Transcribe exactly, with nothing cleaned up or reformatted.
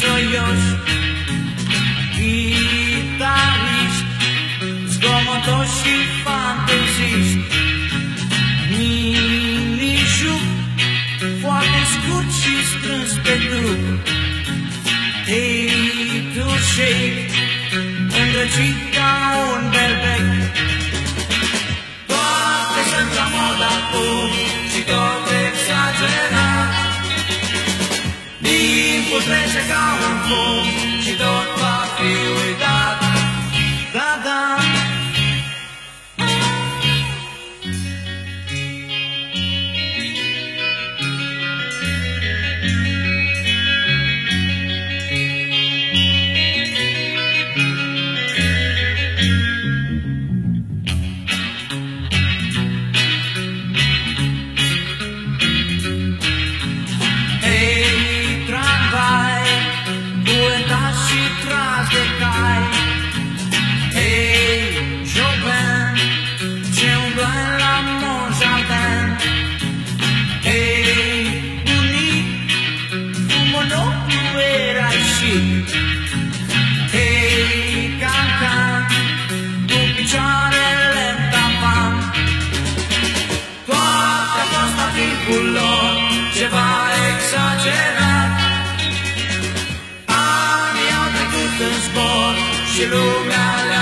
soioși, chitariști, zgomotoși și fanteziști, minijuc, foarte scurt și strâns pe trup. Ei, tu shake, îndrăcit ca un berbec, toate sunt la mod acum și tot exagerat. Timpul trece ca un fum și tot va fi uitat. Da, da. Hei, cancan, cu picioarele în tavan, toate a fost la timpul lor ceva exagerat. Anii au trecut în zbor și lumea le-a